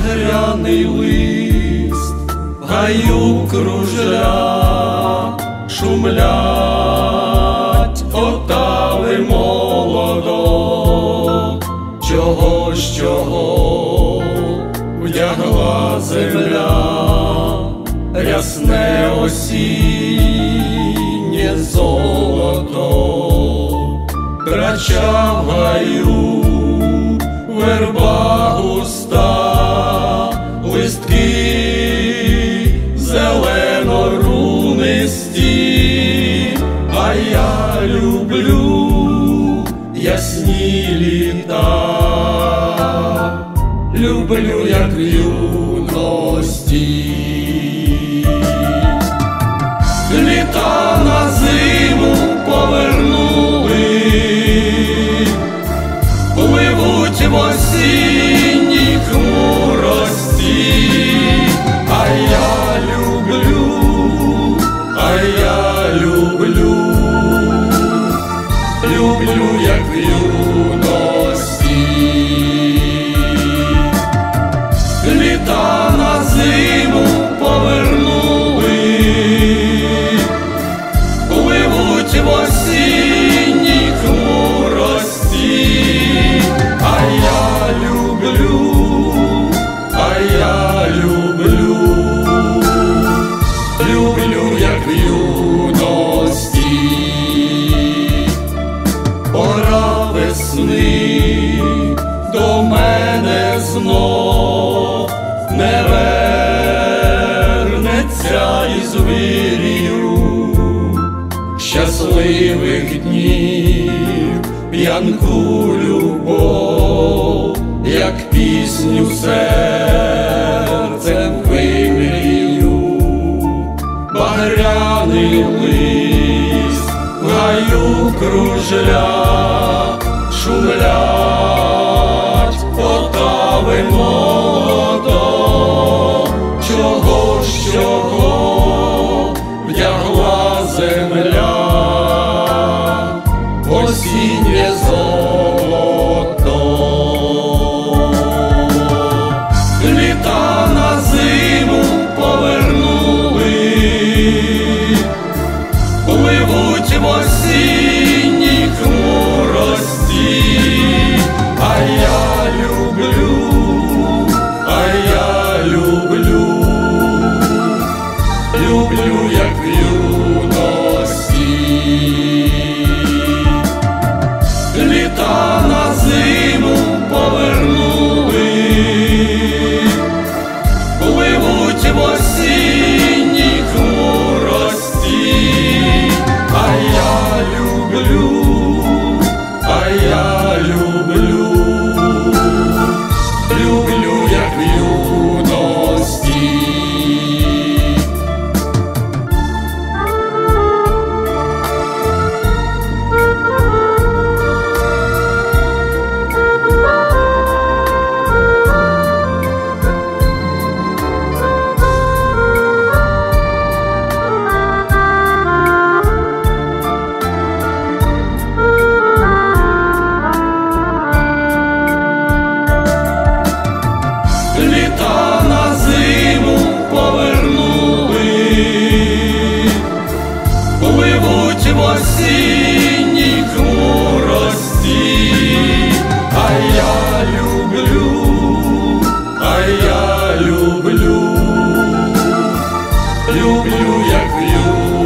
багряний лист в гаю кружля, шумлять отави молодок. Чого вдягла земля рясне осіннє золото, крача в гаю верба густа, листки зелено-рунисті. А я люблю ясні літа, люблю, як в юності. Літа на зиму повернули, пливуть в осінній хмурості. А я люблю, люблю, як в юності. Літа на зиму повернули, пливуть в осінній хмурості. А я люблю, люблю, як в юності. Пора весни до мене знов не вернеться із вирію щасливих днів, п'янку любов, як пісню серцем вимрію. Багряний лист в гаю кружля, шумлять отави молодок. Чого вдягла земля осіннє золото. Літа на зиму повернули, пливуть в осінній хмурості. А я люблю, люблю, як в юності. Літа на зиму повернули, пливуть в осінній хмурості. А я люблю, люблю, як в юності. Літа на зиму повернули, пливуть в осінній хмурості. А я люблю, люблю, як в юності.